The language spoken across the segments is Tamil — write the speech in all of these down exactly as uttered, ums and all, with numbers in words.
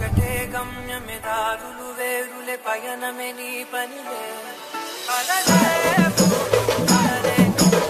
ఒకటే గమ్యమే దారులు వేరులే పయనమే నీ పనిలే అలలే అలలే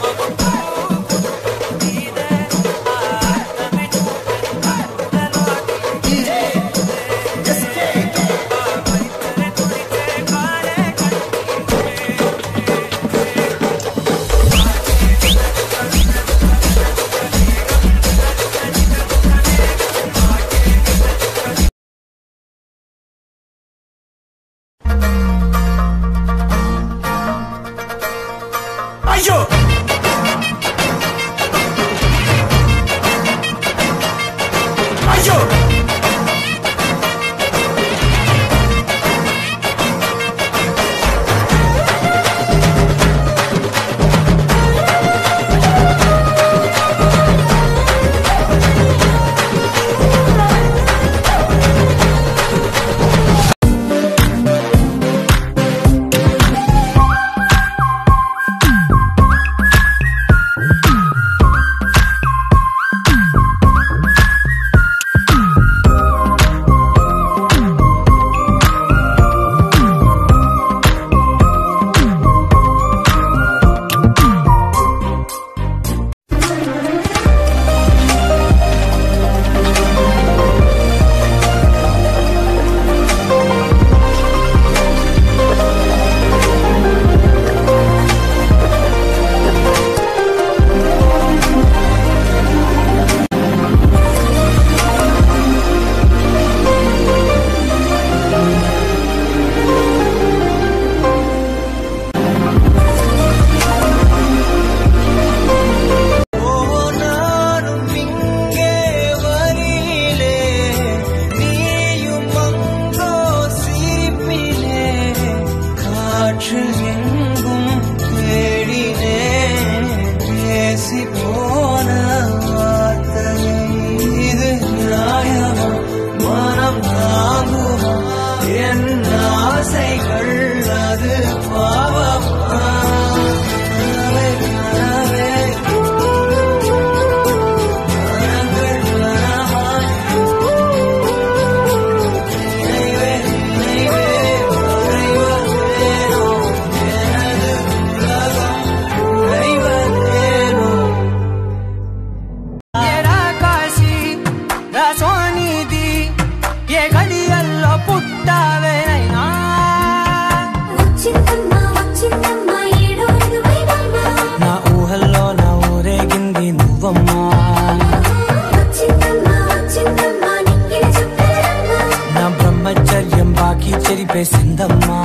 సిందమ్మా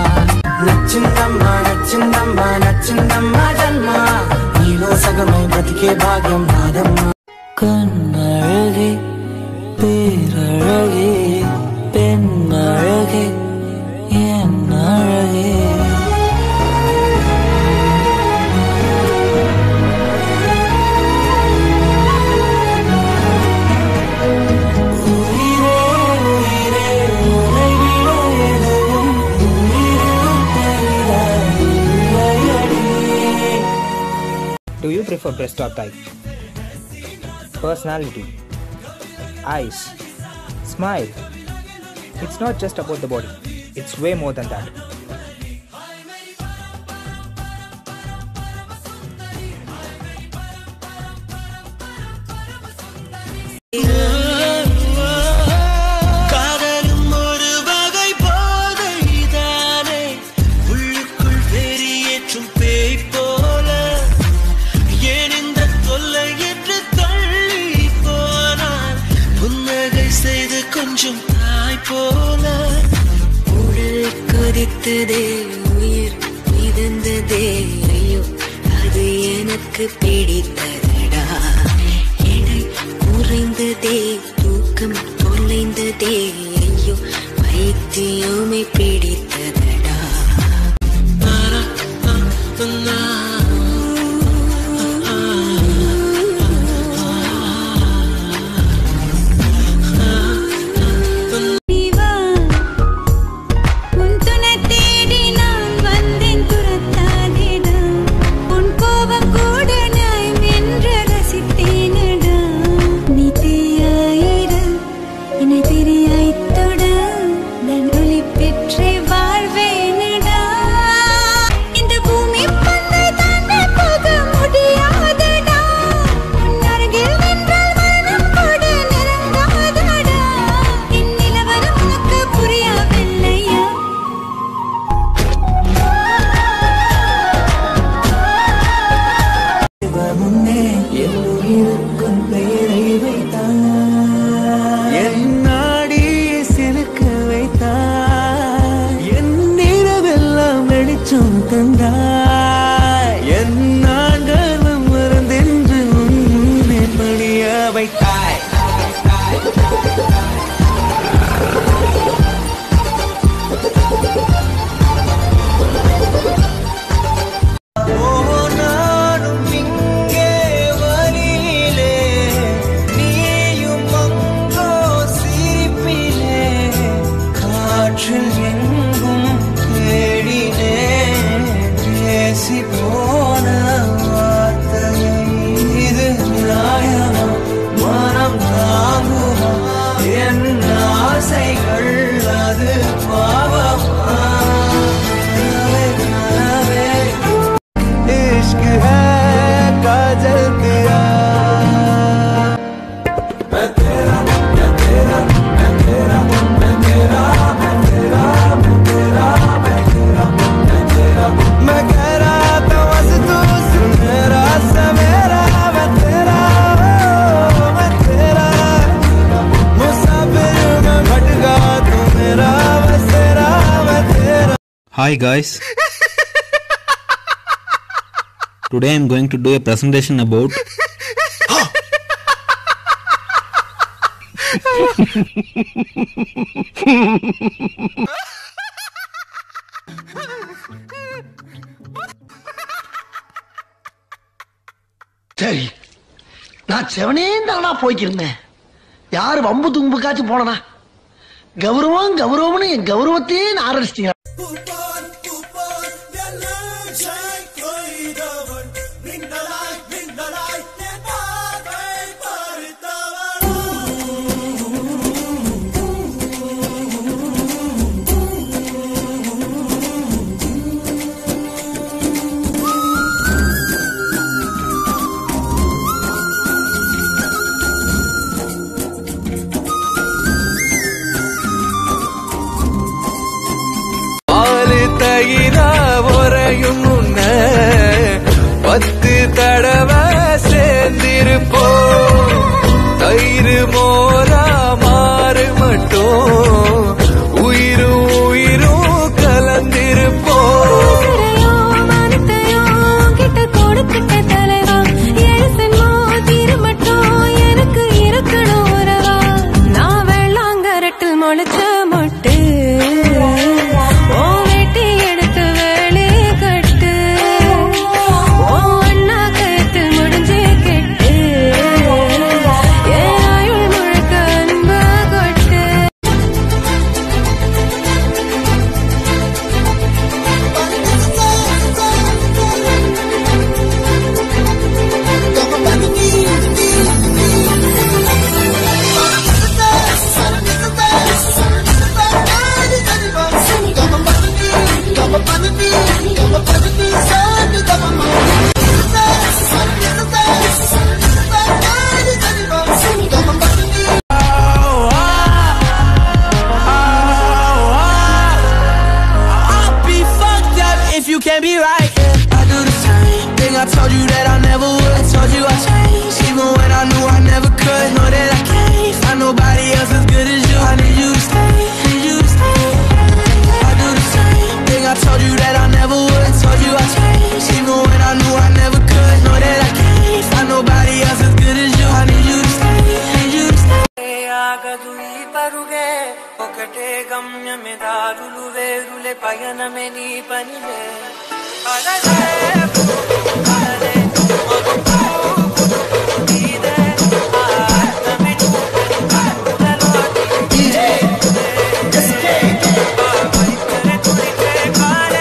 నచ్చిందమ్మా నచ్చిందమ్మా నచ్చిందమ్మా జన్మ నీలో సగమై బ్రతికే భాగ్యం నాదమ్మా కన్నழகே பேரழகே பெண்ணழகே என் அழகே Do you prefer breast or thigh? Personality, eyes, smile. It's not just about the body, it's way more than that. கொஞ்சம் தாய் போல உடல் கொதித்ததே உயிர் மிதந்ததே ஐயோ அது எனக்கு பிடித்ததடா எடை குறைந்ததே தூக்கம் தொலைந்ததே ஐயோ பைத்தியமே பிடித்ததடா Ni te aire, ni te aire. வழிகள் அது பாவமா इश्क है काजल दिया मैं तेरा मैं तेरा मैं तेरा मैं तेरा मैं तेरा मैं तेरा मैं तेरा मैं तेरा मैं कह रहा था बस तू सुन मेरा सवेरा मैं तेरा मैं तेरा मुसाफिर में भटका तू मेरा बसेरा मैं तेरा. Hi guys. Today I am going to do a presentation about சரி நான் செவனே தானா போய்க்கிருந்தேன் யாரு வம்பு தும்புக்காச்சும் போனா கௌரவம் கௌரவம்னு என் கௌரவத்தையே ஆரம்பிச்சிட்டீங்க ஒரையும் முன்ன பத்து தடவை சேர்ந்திருப்போ தயிர் மோரா மாறு மட்டும் உயிரும் உயிரும் கலந்திருப்போ எனக்கு இருக்கணும் உறவா நான் வெள்ளாங்கரட்டில் முளைச்ச மொட்டு can't be right. I do the same thing I told you that I never would. I told you I changed, even when I knew I never could. Know that I can't find nobody else as good as you. I need you to stay, need you to stay. I do the same thing I told you that I never would. I told you I changed, even when I knew I never could. Know that I can't find nobody else as good as you. I need you to stay, need you to stay. ಆಗದು ಈ ಪರುಗೆ ఒకటే గమ్యమే దారులు వేరులే పయనమే నీ పనిలే అలలే అలలే ఇదే ఆత్మే నువ్వెలో ఇదే ఎస్కే వైఖరే తుడితే కాడే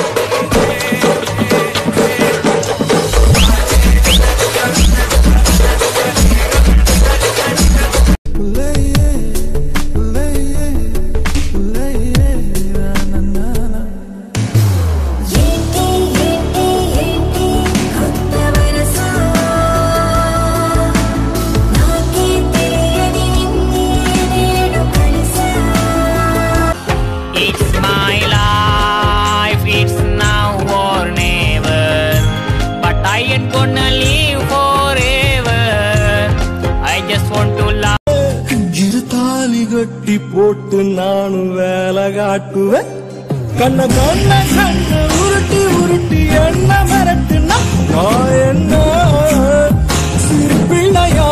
கட்டி போட்டு நானும் வேலை காட்டுவேன் கண்ண கண்ண கண்ண உருட்டி உருட்டி என்ன மிரட்டுனா நான் என்ன சிரிப்பிள்ளையா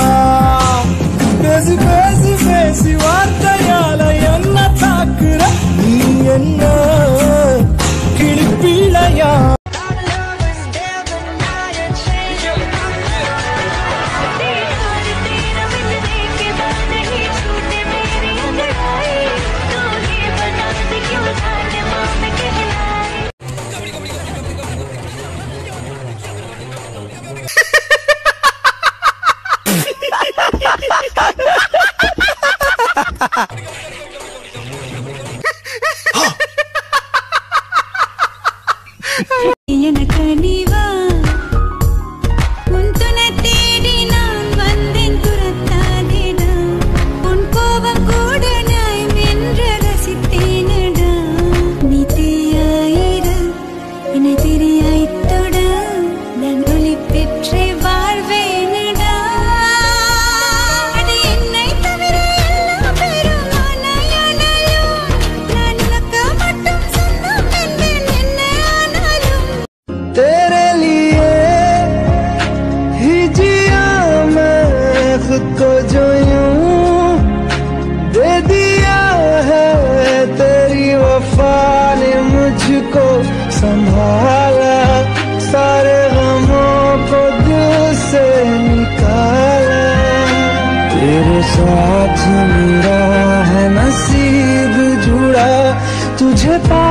பேசி பேசி பேசி வார்த்தையால என்ன தாக்குற நீ என்ன கிளிப்பிள்ளையா Ha ha ha ha ha! वफा ने मुझको संभाला, सारे गमों को दिल से निकाला। तेरे साथ मेरा है नसीब जुड़ा, तुझे पा